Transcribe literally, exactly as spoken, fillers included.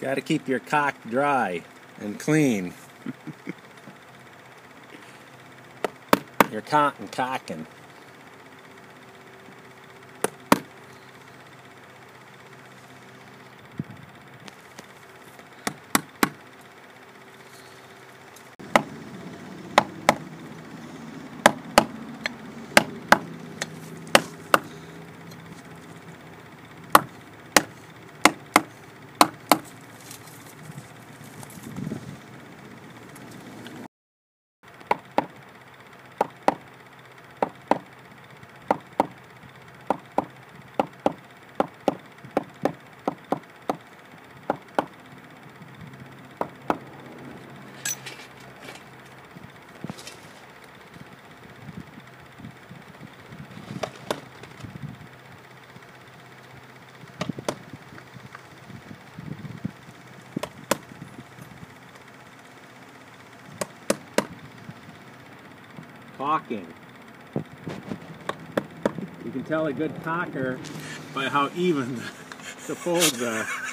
Got to keep your cock dry and clean. You're cotton cocking. Caulking. You can tell a good caulker by how even the folds are.